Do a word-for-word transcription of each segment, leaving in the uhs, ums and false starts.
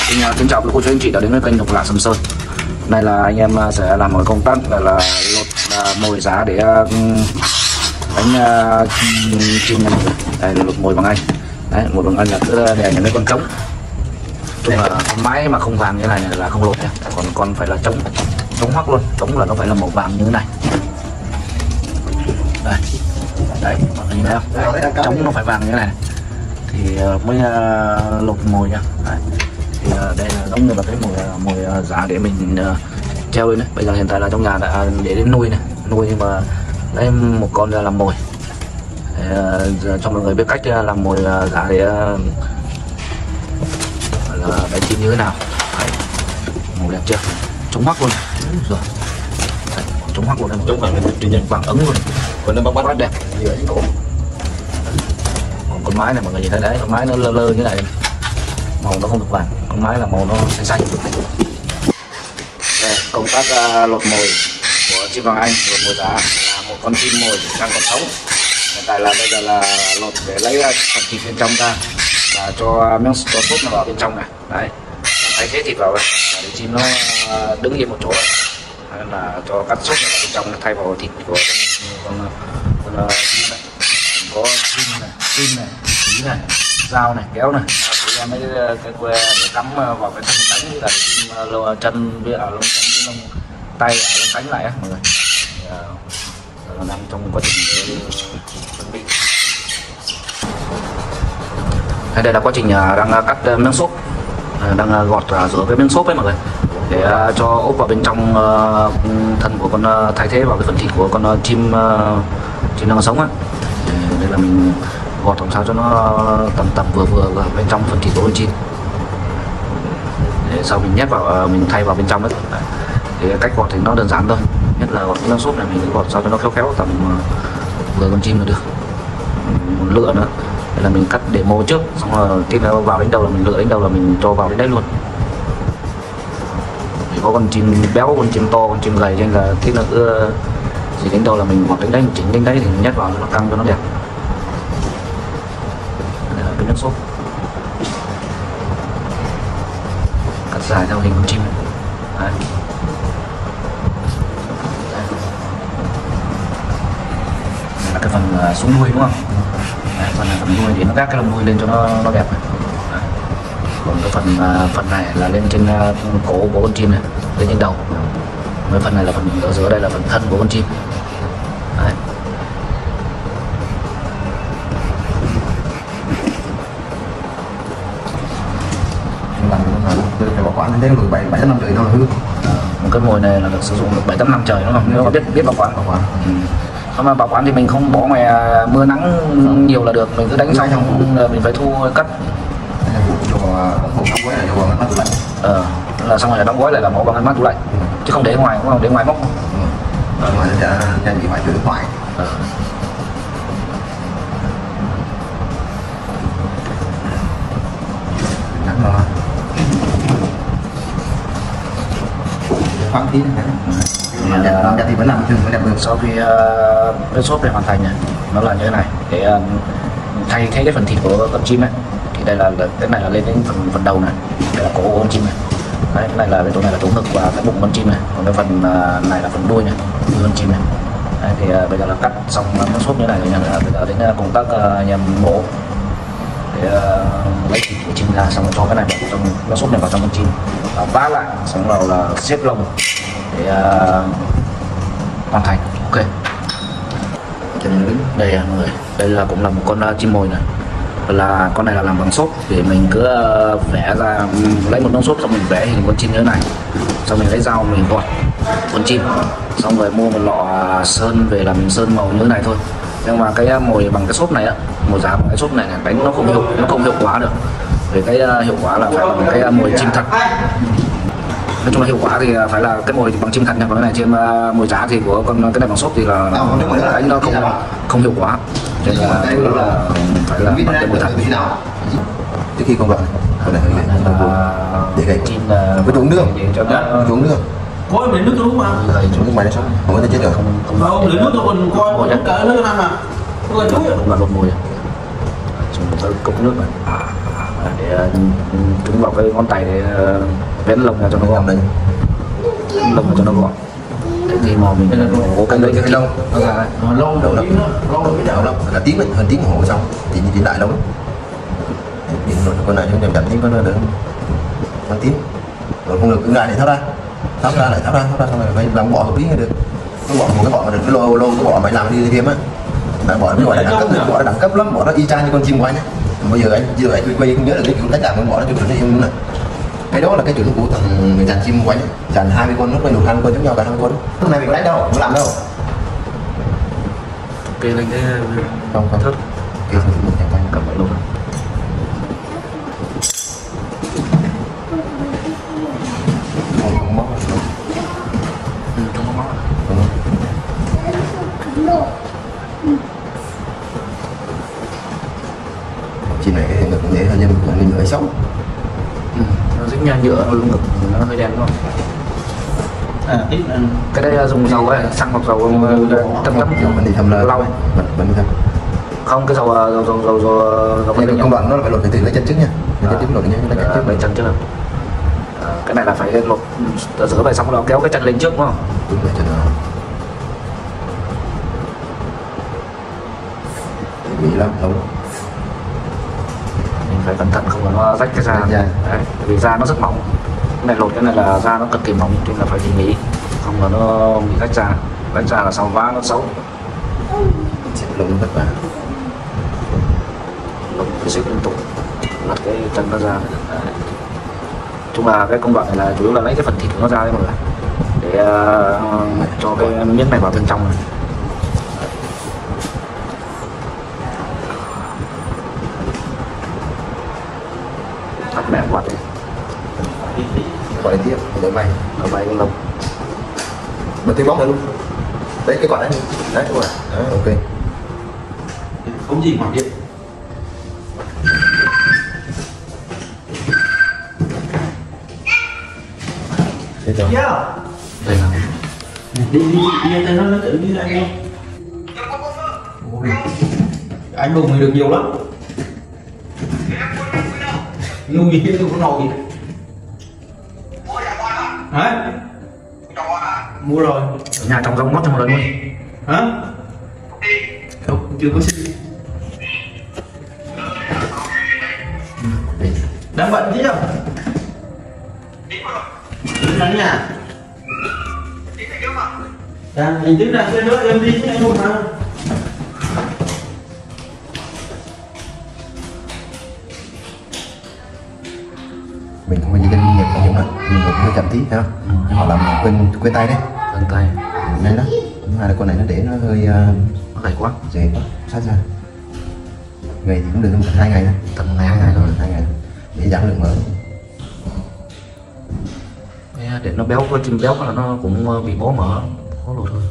Xin, xin chào quý cô chú anh chị đã đến với kênh Độc Lạ Sầm Sơn. Này là anh em sẽ làm một công tác là, là lột là mồi giá để uh, đánh uh, chim này. Đây là lột mồi bằng anh. Đấy, mồi bằng anh là cứ đè những cái con trống. Chung là con mái mà không vàng như này là không lột nha. Còn con phải là trống, trống hoắc luôn. Trống là nó phải là màu vàng như thế này. Đây, đấy, mọi người nhìn thấy không? Trống nó phải vàng như thế này thì mới uh, lột mồi nha. Đấy. Thì uh, đây là giống như là cái mồi mồi uh, giá để mình uh, treo lên đấy. Bây giờ hiện tại là trong nhà đã để đến nuôi này, nuôi nhưng mà lấy một con ra làm mồi. Để, uh, cho mọi người biết cách uh, làm mồi uh, giá để uh, là đánh chim như thế nào. Đấy. Màu đẹp chưa? Trống hoắc luôn. Rồi. Đấy, trống hoắc luôn đây. Trống vàng trên vàng ấm luôn. Còn nó bóng bát đẹp. Còn con mái này mọi người nhìn thấy đấy, con mái nó lơ lơ như này, màu nó không được vàng, con mái là màu nó xanh xanh. Đây, công tác uh, lột mồi của chim vàng anh, lột mồi giá là một con chim mồi đang còn sống. Hiện tại là bây giờ là lột để lấy phần thịt bên trong ra và cho miếng cho sốt nó vào bên trong này. Đấy, thay thế thịt vào đây để chim nó uh, đứng yên một chỗ. Đấy, là cho cắt sốt vào bên trong thay vào thịt của con con chim này. Có chim này, chim này, khí này, dao này, kéo này, thì em mấy cái que để cắm vào cái thân cánh với cả lông chân với ở lông chân với lông tay ở lông cánh lại á mọi người. Thì, đang trong quá trình để chuẩn bị. Đây là quá trình đang cắt miếng xốp, đang gọt rửa cái miếng xốp ấy mọi người, để cho ốp vào bên trong thân của con, thay thế vào cái phần thịt của con chim chim đang sống á. Đây là mình gọt làm sao cho nó tầm tầm vừa vừa ở bên trong phần thịt của con chim, để sau mình nhét vào, mình thay vào bên trong đấy. Thì cách gọt thì nó đơn giản thôi, nhất là gọt cái xốp này mình gọt sao cho nó khéo khéo tầm vừa con chim là được. Một lựa nữa, đây là mình cắt để mô trước, xong rồi tiếp theo vào đến đâu là mình lựa đến đâu là mình cho vào đến đấy luôn. Thì có con chim béo, con chim to, con chim gầy nên là thế là cứ thì đến đâu là mình gọt đến đấy, chỉnh đến đấy thì mình nhét vào cho nó căng cho nó đẹp. Đây là cái nước sốt cắt dài theo hình con chim. Đấy. Đây là cái phần uh, xuống đuôi đúng không? Đấy, phần này phần đuôi để nó gác cái lông đuôi lên cho nó nó đẹp. Đấy. Còn cái phần uh, phần này là lên trên uh, cổ của con chim này, lên trên đầu. Cái phần này là phần ở dưới đây là phần thân của con chim. Đấy. Phải bảo quản đến mười bảy bảy năm trời thôi hư. Một cái mồi này là được sử dụng được bảy tám năm trời đúng không? Nếu mà biết biết bảo quản bảo quản. Ừ. Mà bảo quản thì mình không bỏ ngoài mưa nắng nhiều là được, mình cứ đánh xong xong mình phải thu cắt. Đóng gói lại cho bằng mát tủ lạnh. Ờ, là xong rồi đóng gói lại là bỏ bằng mát tủ lạnh, chứ không để ngoài, không để ngoài móc. Ở ngoài nó sẽ bị phải từ nước ngoài. Ờ. Nắng rồi. Khoáng tí này. Mà đẹp, đẹp thì vẫn làm thường vẫn đẹp được. Sau khi uh, cái xốp này hoàn thành này, nó là như thế này để uh, thay thế cái phần thịt của con chim ấy. Thì đây là cái này là lên đến phần phần đầu này, đây là cổ của con chim này. Đấy, cái này là cái chỗ này là chỗ ngực và cái bụng con chim này, còn cái phần uh, này là phần đuôi này, đuôi con chim này. Đấy, thì uh, bây giờ là cắt xong nó xốp như thế này rồi nha. Bây giờ đến uh, công tác uh, nhằm mổ để uh, lấy thịt của chim ra, xong rồi cho cái này vào trong nó xốp này vào trong con chim, và vá lại, xong rồi là xếp lông để uh, hoàn thành. Ok. Đây à, mọi người, đây là cũng là một con uh, chim mồi này, là con này là làm bằng xốp, thì mình cứ uh, vẽ ra, lấy một miếng xốp xong mình vẽ hình con chim như thế này, xong mình lấy dao mình gọt con chim, xong rồi mua một lọ sơn về là mình sơn màu như thế này thôi. Nhưng mà cái mồi bằng cái xốp này á, mồi giá bằng cái xốp này, này đánh nó không hiệu nó không hiệu quả được, vì cái uh, hiệu quả là phải bằng cái uh, mồi chim thật. Nói chung là hiệu quả thì phải là cái mồi bằng chim thật nha, còn cái này chim uh, mồi giá thì của con cái này bằng xốp thì là đánh nó không không hiệu quả, cho nên là cái là phải là bằng cái mồi thật. Trước khi con vợ con này để gầy chim có uống nước không? Uống nước có lấy nước uống mà uống nước mày nó sống không có chết được không lấy nước tôi còn coi uống cả nước năm à tôi là cũng là lột mồi, chúng ta cốc nước này. để trúng vào cái ngón tay để vén lông ra cho nó gọn, lông cho nó gọn. Để khi mà mình cố cái lấy cái lông nó ra lâu đầu lông lâu đầu cái đầu lông là tiếng ấy, hơn tiếng đồng hồ xong thì như lại lông điện rồi con này chúng em chậm tiếng có nó được bằng tiếng rồi không được cứ lại để tháo ra tháo ra lại tháo ra tháo ra xong rồi phải làm bỏ một tí mới được. Nó bỏ một cái bỏ được cái lô lô cái bỏ mày làm đi thêm á, bạn bỏ cái bỏ này đẳng cấp, bỏ nó đẳng cấp lắm, bỏ nó y chang như con chim của anh ấy. Bây giờ anh giờ anh quay không nhớ được cái kiểu cách làm con bỏ nó chụp nó im nữa. Cái đó là cái chuẩn của thằng người dàn chim của anh ấy, dàn hai mươi con nó quay một hai con giống nhau cả hai con. Lúc này mình có đánh đâu, không làm đâu. kê lên cái Không không thớt kê xong mình chẳng cầm vào luôn. không không móc đâu. Ừ, không có móc. Chim này cái ngực cũng dễ hơn nhưng mà mình hơi xấu. Ừ, nó dính nha nhựa nó ngực nó hơi đen đúng không? à ít ăn Cái đây dùng dầu ấy, xăng hoặc dầu tâm lắm Mình đi thăm là lau mình mình đi thăm. không cái dầu dầu dầu dầu dầu dầu Cái công đoạn nó là phải lột từ từ lấy chân trước nha. Lấy chân trước lột nhé, lấy chân trước lấy chân trước. À, cái này là phải lột rửa về xong rồi kéo cái chân lên trước đúng không? đúng rồi chân nó bị lắm đúng. Mình phải cẩn thận không là nó rách cái da. Đấy, đấy, vì da nó rất mỏng. Cái này lột cái này là da nó cực kỳ mỏng nên là phải tỉ mỉ, không là nó bị rách da. Rách da là sau vá nó xấu. Xịt lông nó vất vả. Lột cái xịt liên tục lật cái chân nó ra. Đấy. Chung là cái công đoạn này là chủ yếu là lấy cái phần thịt của nó ra đấy mọi người, để uh, cho cái miếng này vào bên trong này. Tắt mẹ quạt đi. Gọi tiếp để mày Ở bay cái lông. bật tiếng bóng này luôn. Đấy cái quả đấy đấy đúng rồi. Đó, ok. không gì mà biết Thế rồi. yeah. Đây là đi đi đi tay nó nó tự đi anh không anh đùng thì được nhiều lắm nuôi gì không có nồi gì hả mua rồi ở nhà trồng rau mót cho một lần luôn. hả không chưa có xin đang bận chứ không đang nhà đang hình thức đang chơi nữa em đi chứ anh luôn mà Mình không có gì cái nghiệp không nhưng mà mình cũng hơi chậm tí phải không? Ừ. Họ làm quên quên tay đấy. Quên tay. Đây đó. Hai là con này nó để nó hơi uh, Nó gầy quá. dễ quá, sát ra. Ngày thì cũng được một hai ngày thôi. Tầm ngày hai ngày thôi. Hai ngày để giảm lượng mỡ. Để nó béo, có chim béo là nó cũng bị bó mỡ, khó lột thôi.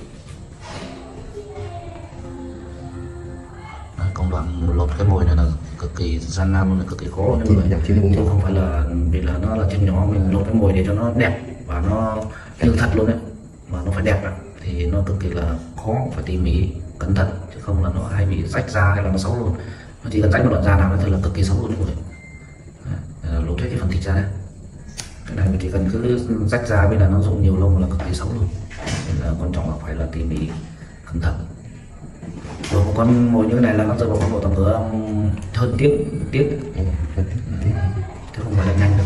Đấy, công đoạn lột cái mồi này là cực kỳ gian nan, là cực kỳ khó Chứ chứ không phải là vì là nó là chim nhỏ mình lột cái mồi để cho nó đẹp và nó như thật luôn đấy, mà nó phải đẹp thì nó cực kỳ là khó, phải tỉ mỉ cẩn thận chứ không là nó hay bị rách da hay là nó xấu luôn. Nó chỉ cần rách một đoạn da nào thì là cực kỳ xấu luôn rồi. Đấy, lột hết cái phần thịt ra đấy. Cái này mình chỉ cần cứ rách ra với là nó rụng nhiều lông là cực kỳ xấu luôn, nên là quan trọng là phải là tỉ mỉ cẩn thận. Rồi một con mồi như thế này là nó rơi vào khoảng độ tầm cỡ hơn tiếng tiếng chứ không phải là nhanh đâu.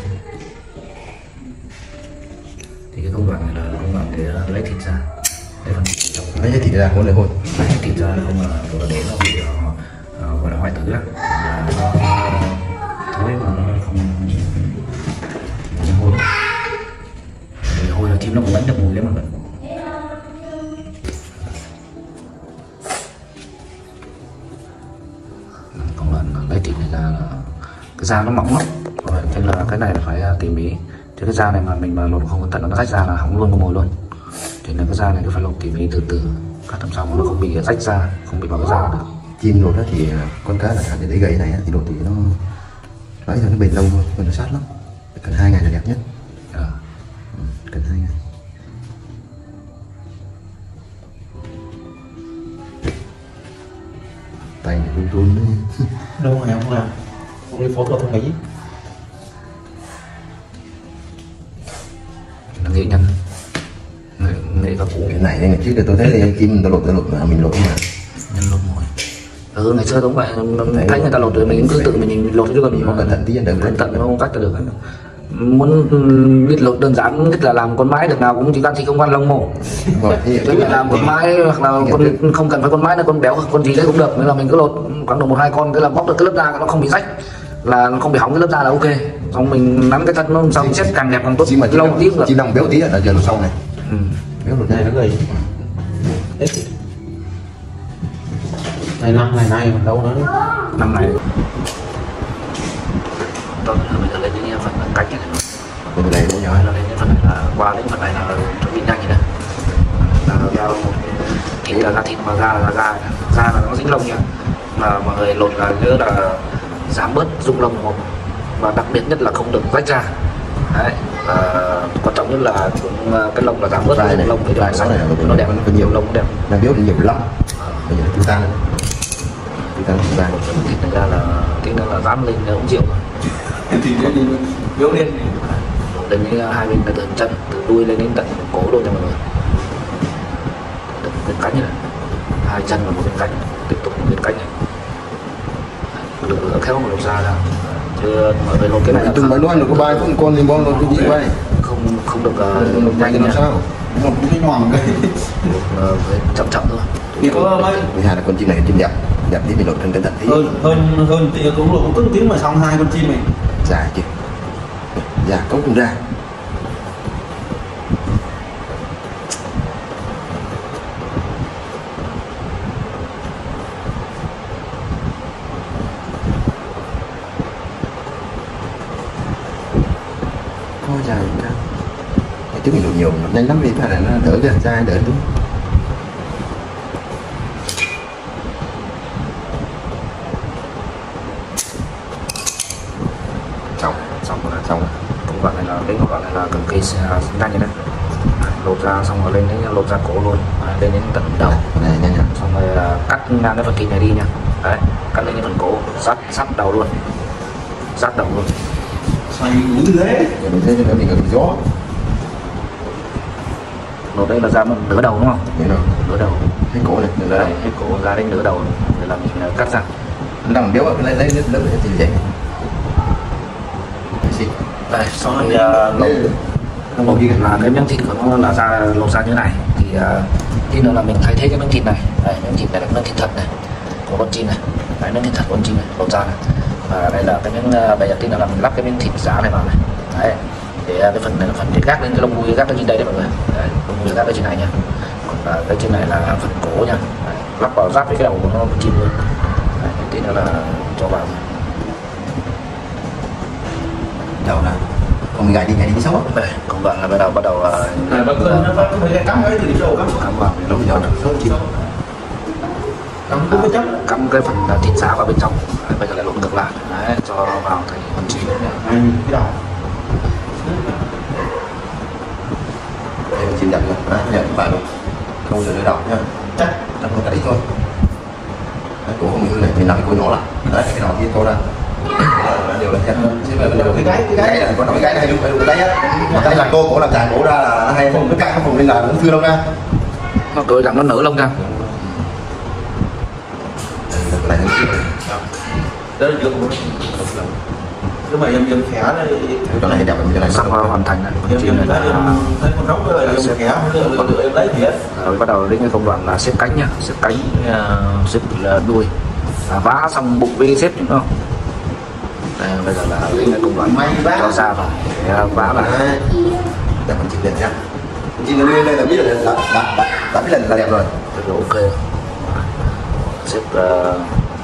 Thì cái công đoạn này là công đoạn để lấy thịt ra, lấy phần thịt trong lấy thịt ra không lấy hôi, lấy thịt ra không là để nó bị uh, gọi là hoại tử á, là nó thối mà nó không hôi. Vì hôi là chim nó cũng đánh được mùi đấy mà vẫn. Công đoạn lấy thịt này ra là cái da nó mỏng lắm, rồi nên là cái này là phải tỉ mỉ. Chứ cái da này mà mình mà lột không cẩn thận nó rách ra là hỏng luôn con mồi luôn. Thì là cái da này cứ phải lột tỉ mỉ từ từ, cắt làm sao mà nó không bị rách da, không bị vào cái da được. chim lột đó thì con cá là để để gầy này thì lột thì nó lấy cho nó bền lâu thôi, còn nó sát lắm, cần hai ngày là đẹp nhất. À. Ừ, cần hai ngày. Tay này run run đấy. đâu mà không làm không phẫu thuật không nghĩ là nghệ nhân nghệ, nghệ và cũ cái này ngày trước thì tôi thấy thì kim tôi lột tôi lột mà mình lột mà nhân lột mồi. Ừ, ngày xưa đúng vậy, thấy người ta lột rồi mình cứ tự mình lột chứ còn có cẩn thận tí đừng cẩn thận không cách là được. Muốn biết lột đơn giản nhất là làm con mái được nào cũng chỉ cần thì không ăn lông mổ. Chứ là làm con mái hoặc là con không cần phải con mái là con béo con gì đấy cũng được, nên là mình cứ lột khoảng độ một hai con cái là bóc được cái lớp da nó không bị rách, là nó không bị hỏng cái lớp da là ok. Xong mình nắn cái thân nó xong chết càng đẹp càng tốt. Mà lâu tí được. chim đồng béo tí là giờ lột sau này. Ừ. Béo lột này nó gầy. này năm này nay còn đâu nữa. Năm này tôi bây giờ lên cái phần cách này. Bên này nó nhỏ Là lên cái phần này là qua đến phần này là chuẩn bị nhanh như này. Là ra thịt là ra thịt mà ra là ra ra là nó dính lông nha. Mà mọi người lột là nhớ là giảm bớt rung lông một, và đặc biệt nhất là không được rách ra. Đấy. À, quan trọng nhất là cũng cái lông là giảm bớt rung lông để cho nó này nó đẹp, có nhiều lông đẹp. đang béo thì nhiều lắm. Bây giờ chúng ta chúng ta chúng ta Thịt này ra là tí nữa là dám lên cũng chịu. Thì béo lên Đến cái hai bên là từ chân từ đuôi lên đến tận cổ luôn cho mọi người. Bên cánh này, hai chân và một bên cánh, tiếp tục một bên cánh này. Được lửa khéo mà lột ra ra. Chứ mọi người lột cái này là từng bài nói được có bài cũng con thì bom lột cái gì vậy? không không được Lột nhanh thì làm nha. sao? một cái nhòm cái Lột chậm chậm thôi. thì có mấy Thứ hai là con chim này chim đẹp, đẹp tí mình lột thân cẩn thận tí. hơn hơn hơn thì cũng lột cũng tức tiếng mà xong hai con chim này Dài chứ, dạ cấu cũng ra. Thôi dài ra. Cái tiếng mình lột nhiều, lột nhanh lắm vì phải là nó đỡ ra, dài đỡ đúng. Xong, xong rồi. Xong rồi. Công đoạn này là đến công đoạn này là cực kỳ nhanh như đấy. Lột ra xong rồi lên đến lột ra cổ luôn, à, lên đến tận đầu. Này nhanh nhá. Xong rồi à, cắt ngang cái phần thịt này đi nha. Đấy, cắt lên cái phần cổ, sát sát đầu luôn, sát đầu luôn. xoay uống thế Để mình thấy nó mình gặp gió. Lột đây là ra nửa đầu đúng không? Thế nào? Nửa đầu. Cái cổ này, được Đấy, đấy. hết cổ ra đến nửa đầu để là mình cắt ra. Đang béo lấy lấy lớp lớp thì vậy. Xịt. Đây, xong rồi uh, lột Không có gì cả. là cái miếng thịt của nó là ra lột ra như này thì uh, tí nữa là mình thay thế cái miếng thịt này. Đây, miếng thịt này là miếng thịt thật này của con chim này. Đấy, miếng thịt thật của con chim này lột ra này. Và đây là cái miếng uh, bây giờ tí nữa là mình lắp cái miếng thịt giả này vào này. Đấy, để uh, cái phần này là phần để gác lên cái lông đuôi gác lên trên đây đấy mọi người. Đấy, lông đuôi gác lên trên này nha. Còn uh, cái trên này là phần cổ nha. Đấy, lắp vào giáp với cái đầu của nó con chim luôn. Đấy, tí nữa là cho vào. Đầu là còn gãy đi gãy đi xấu. Đây, công đoạn là bắt đầu bắt đầu uh, này bác ơi nó bác phải cắm cái từ chỗ cắm cắm vào Lúc giờ nó sớm chim. cắm cũng cái chấp cắm cái phần thịt xả vào bên trong. Đấy, bây giờ lại lộn ngược lại. Đấy, cho vào thành con chim này. này cái đầu Đây là chim đẹp rồi. Đấy, giờ các bạn luôn. Không giờ đỡ đầu nha. chắc Chắc không gãy thôi. Đấy, cổ không hư này, mình làm cái cổ nhỏ lại. Đấy, cái đầu kia to ra. Điều là thêm cái cái cái cái này có nói cái này đúng phải đúng cái đấy á. Mà cái làm cô cổ làm dài cổ ra là nó hay không cái cái không phồng lên là nó thưa đâu ra. Nó cười rằng nó nở lông ra. Này nó đó là chưa nếu mà em em khẽ đây chỗ này đẹp như này Sắp hoàn thành này. Con em chim em này thấy là em thấy con rống đó là em khẽ còn được em lấy thì hết rồi bắt đầu đến cái công đoạn là xếp cánh nha, xếp cánh uh, xếp là đuôi, à, vá xong bụng với xếp đúng không? Đây, bây giờ là đến cái công đoạn cho ra vào để vá lại. đẹp con chim đẹp nhá. Chim nó lên đây là biết là đã đã đã, đã biết là, là đẹp rồi. Rồi ok. Xếp uh,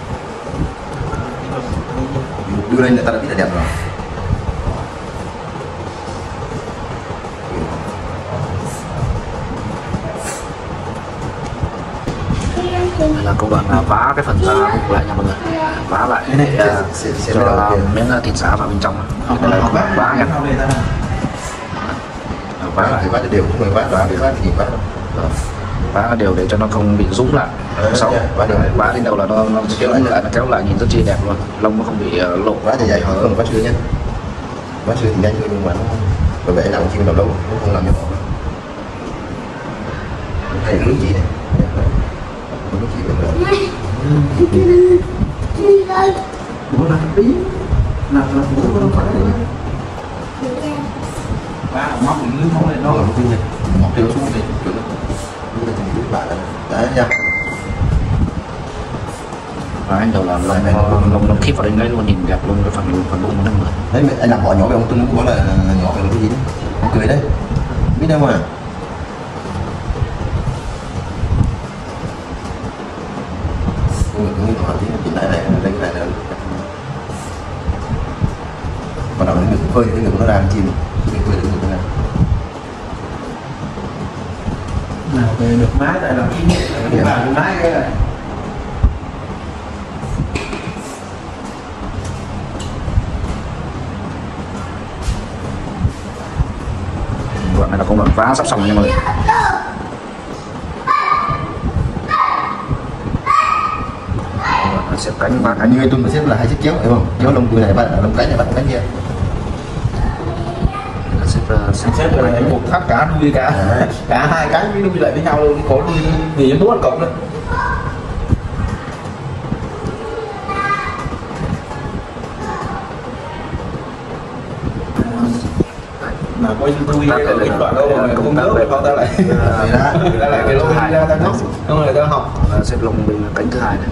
Đưa lên người ta đã biết là đẹp rồi. đây là công đoạn là vá cái phần da bụng lại nha mọi người, vá lại để uh, cho miếng thịt xả vào bên trong. Đây là công đoạn vá nha. Vá lại vá đều không người vá vá vá thì vá đâu. vá đều để cho nó không bị rúng lại xấu. Vá đến đầu là nó, nó kéo lại nó kéo lại nhìn rất chi đẹp luôn, lông nó không bị uh, lộ. Vá dài dài hơn vá xưa nhé, vá xưa thì nhanh hơn nhưng mà nó bởi vậy làm chiên đầu lâu nó không làm cho họ hay hướng gì này hướng gì được rồi bố là tí là là bố không phải ba móc lưới móc lên nó đó là một cái này một tiêu xuống đây chuẩn nó là thành lưới bạn đấy nha. Và anh đầu là lông lông lông khít vào đây ngay luôn, nhìn đẹp luôn cái phần phần bụng nó mượt. Đấy anh làm họ nhỏ với ông tôi muốn là nhỏ về cái gì đấy ông cười đấy biết đâu mà cũng hỏi tí chị lại này lấy cái này là bắt đầu đến ngực phơi cái ngực nó ra chim mình phơi đến ngực nó ra nào về được mái tại là cái cái bàn mái cái này đoạn này là công đoạn vá sắp xong nha mọi người. Xếp cánh ba cánh như tôi mà xếp là hai chiếc chéo phải không? Chéo lông cùi này bạn lông cánh này bạn cánh kia. xếp xếp, xếp là đánh một thắt cả đuôi cả à. Cả hai cái với đuôi lại với nhau luôn, cái cổ đuôi vì nó nuốt cọc lên. Mà coi YouTube cái cái đoạn đâu mà mình không nhớ về con ta lại ta lại cái lông ra ta ngóc không rồi ta học xếp lông bên cánh thứ hai này,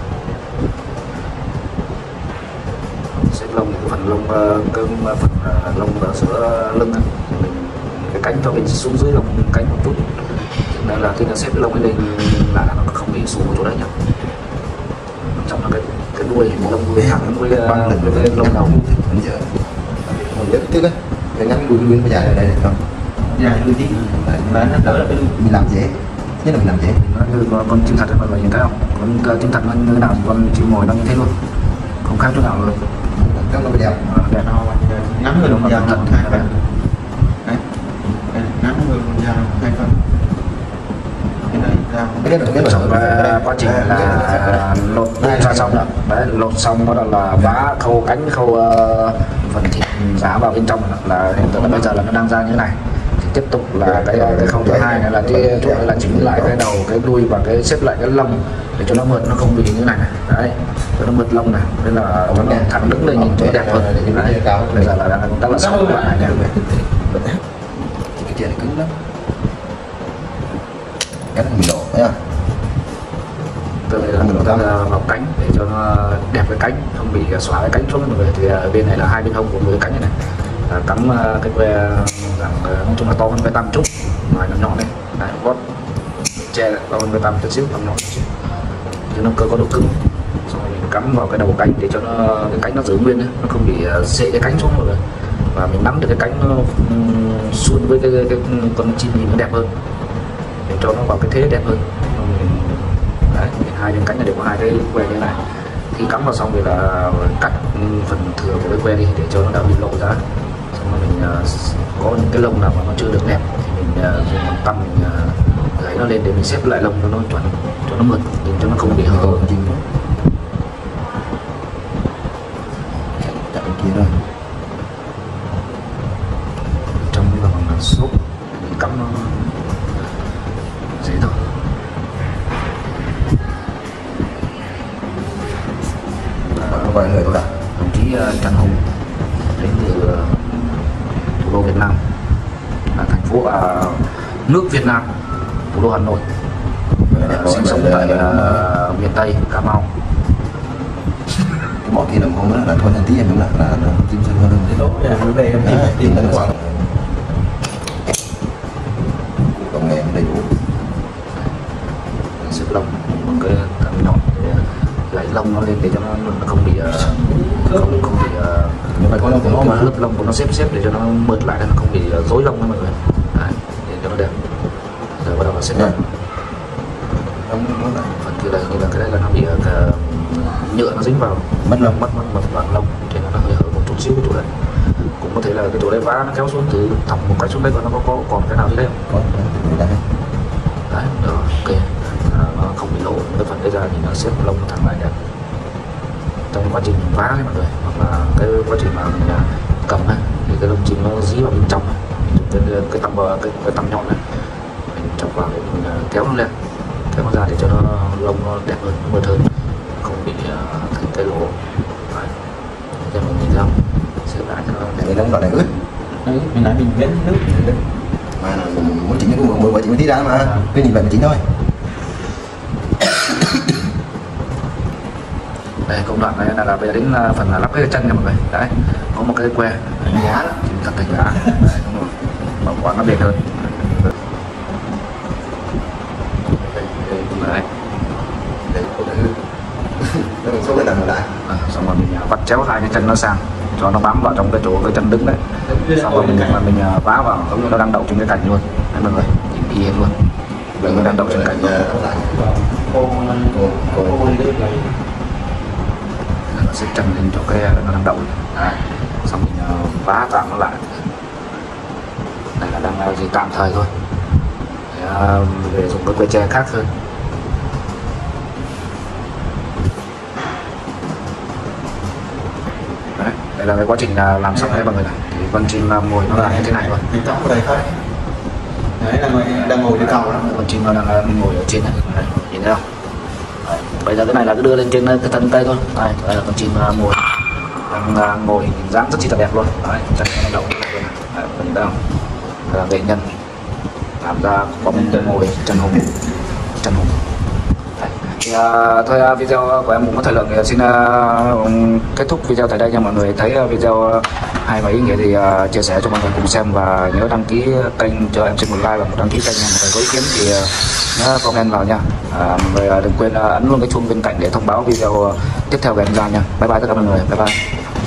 xếp lông cái phần lông cơm phần lông ở giữa lưng này. Cái cánh cho bên xuống dưới lông cánh một chút nên là khi nó xếp cái lông cái lên là nó không bị xuống ở chỗ đấy nhá. Trong là cái cái đuôi lông đuôi thẳng đuôi cái lông đầu mình giờ mình nhớ trước á cái ngắn đuôi đuôi nó dài ở đây được không? dài đuôi tí mà nó đỡ là cái đuôi mình làm dễ nhất là mình làm dễ nó như con chim thật đấy mọi người nhìn thấy không? Con chim thật nó như thế nào con chim mồi nó như thế luôn, không khác chỗ nào luôn. Trong nó mới đẹp Đẹp nó ngắn hơn đồng dao thật hai phần đấy ngắn hơn đồng dao hai phần cái này dao cái đấy là trong quá trình là lột ra xong đó đấy, lột xong bắt đầu là vá khâu cánh khâu uh, phần thịt giá vào bên trong là hiện tượng là bây giờ là nó đang ra như thế này. Thì tiếp tục là cái cái khâu thứ hai này là cái chỗ là chỉnh lại cái đầu cái đuôi và cái xếp lại cái lông để cho nó mượt, nó không bị như thế này này đấy, cho nó mượt lông này nên là cho nó thẳng đứng lên nhìn cho nó đẹp hơn. Đấy, bây giờ là đang công tác là xong các bạn này nha. cái kia này cứng lắm cái này mình đổ thấy không? Từ đây là mình ta vào cánh để cho nó đẹp cái cánh, không bị xóa cái cánh xuống mọi người. Thì ở bên này là hai bên hông của cái cánh này, này. À, cắm cái que dạng nói chung là to hơn cái tăm chút, ngoài nó nhọn đấy, đấy gót che to hơn cái tăm chút xíu, tăm nhọn chút cho nó cơ có độ cứng. Xong rồi mình cắm vào cái đầu cánh để cho nó cái cánh nó giữ nguyên đấy, nó không bị xệ cái cánh xuống mọi người. Và mình nắm được cái cánh nó xuôn với cái, cái, cái con chim nhìn nó đẹp hơn, để cho nó vào cái thế đẹp hơn. Đấy, hai bên cánh là đều có hai cái que như thế này. Khi cắm vào xong thì là cắt phần thừa của cái que đi để cho nó đỡ bị lộ ra. Xong rồi mình uh, có những cái lông nào mà nó chưa được đẹp thì mình uh, dùng bằng tăm mình uh, gãy nó lên để mình xếp lại lông cho nó chuẩn, cho nó mượt, nhìn cho nó không bị hở chim. chặn kia rồi Trong cái bằng xốp mình cắm nó dễ thôi. vài người thôi ạ. Đồng chí uh, Trần Hùng đến từ uh, thủ đô Việt Nam, là thành phố uh, nước Việt Nam, thủ đô Hà Nội, uh, sinh sống tại uh, miền Tây Cà Mau. Cái bỏ kia đồng hồ là thôi thành tí em đúng là là chim sơn hơn thì tốt là vấn đề em tìm tìm tìm nó nó công nghệ đầy đủ Xếp lông bằng cái cắm nhọn để gãy lông nó lên để cho nó, nó không bị uh, không không bị uh, nhưng mà có lông của nó mà lớp lông của nó xếp xếp để cho nó mượt lại, nó không bị uh, rối lông đó mọi người. Đấy, để cho nó đẹp. Rồi bắt đầu là xếp lông. Phần kia đây như là cái đây là nó bị uh, nhựa nó dính vào, mất lông mất mất mất bằng lông cho nên nó hơi hở một chút xíu cái chỗ đấy. Cũng có thể là cái chỗ đấy vá nó kéo xuống từ thòng một cái xuống đây, còn nó có, có còn cái nào dưới đây không? có đấy Đấy, được. ok, à, nó không bị lộ cái phần đấy ra thì nó xếp lông nó thẳng lại đẹp. Trong quá trình mình vá ấy mọi người, hoặc là cái quá trình mà mình cầm ấy, thì cái lông chim nó dí vào bên trong ấy. Cái, cái tăm bờ cái, cái tăm nhọn này mình chọc vào để mình kéo nó lên, kéo nó ra để cho nó lông nó đẹp hơn, mượt hơn, không bị uh, thành cái lỗ. Đấy, để mình nhìn ra xếp lại cho nó để nó gọi là ướt. Đấy, mình nãy mình vén nước Mà muốn chỉnh cái mười bảy chỉnh tí ra mà à. Cứ nhìn vậy mà chỉnh thôi. Đây công đoạn này là, là bây giờ đến phần là lắp cái chân nha mọi người. Đấy, có một cái que Nhá, thì thật thành giá. Đấy, đúng rồi, bảo quản nó bền hơn. Đây, đây, đây. để cô thử. Nó mình số cái nằm lại. À, xong rồi mình vắt chéo hai cái chân nó sang cho nó bám vào trong cái chỗ cái chân đứng đấy. Xong rồi mình mà mình vá vào giống như nó đang đậu trên cái cành luôn. Đấy mọi người, nhìn y hệt luôn. Đừng có đang đậu trên cành luôn. cô cô cô đi được lại Nó sẽ chân lên chỗ cái nó đang đậu. Đấy, xong mình vá tạm nó lại. Này là đang gì tạm thời thôi. Để, để dùng cái que tre khác hơn. Đấy, đây là cái quá trình làm xong đấy mọi người này. Thì con chim ngồi nó là như thế này thôi. mình tóc vào đây thôi. Đấy là người đang ngồi trên cầu đó. Con chim nó đang ngồi ở trên này, đấy, nhìn thấy không? Đấy, bây giờ cái này là cứ đưa lên trên cái thân cây thôi. Đây, đây là con chim ngồi đang ngồi hình dáng rất chi là đẹp luôn. Đấy, chân nó đậu đấy, nhìn thấy không? Đây là nghệ nhân làm ra bóng ngồi chân hùng, chân hùng. Thì, uh, thôi uh, video của em cũng có thời lượng thì xin uh, kết thúc video tại đây nha mọi người. Thấy uh, video uh, hay và ý nghĩa thì uh, chia sẻ cho mọi người cùng xem, và nhớ đăng ký kênh cho em xin một like và một đăng ký kênh nha mọi người. Có ý kiến thì uh, nhớ comment vào nha. Uh, mọi người uh, đừng quên uh, ấn luôn cái chuông bên cạnh để thông báo video uh, tiếp theo của em ra nha. Bye bye tất cả mọi người, bye bye.